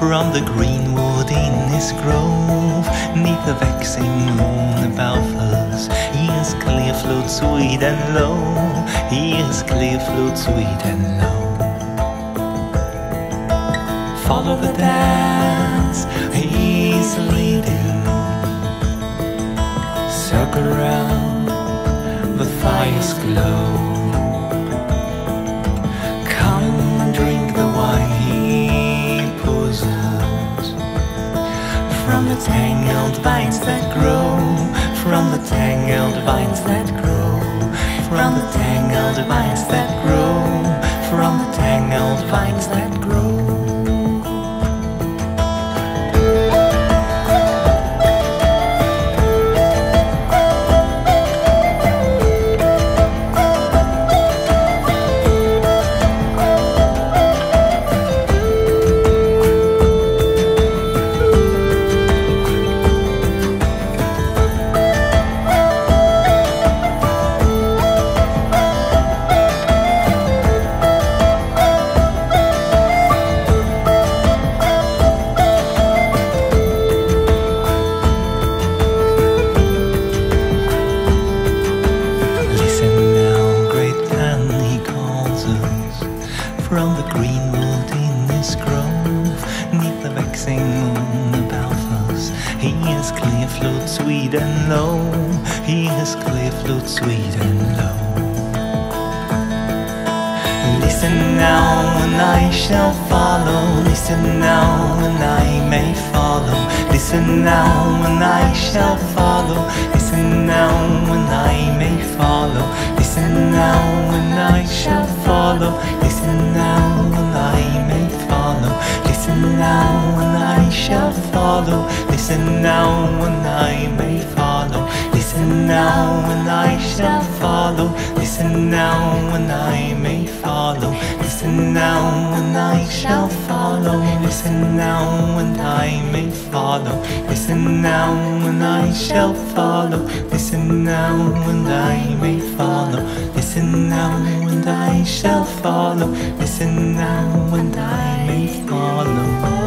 from the greenwood in his grove, 'neath the vexing moon above us. He is clear flowed sweet and low, he is clear flowed sweet and low. Follow the dance he's leading, circle round the fire's glow. Come and drink the wine he pours from the tangled vines that grow, from the tangled vines that grow, from the tangled vines that grow, from the tangled vines that grow. From the greenwood in his grove, 'neath the vexing moon above us, he is clear flowed sweet and low, he is clear flowed sweet and low. Listen now and I shall follow, listen now and I may follow, listen now and I shall follow, listen now and I may follow, listen now and I shall follow, listen now and I may follow, listen now and I shall follow, listen now and I may follow, listen now and I shall follow, listen now and I may follow, listen now and I shall follow, listen now and I may follow, listen now and I shall follow, listen now and I may follow, listen now and I shall follow, listen now and I may follow.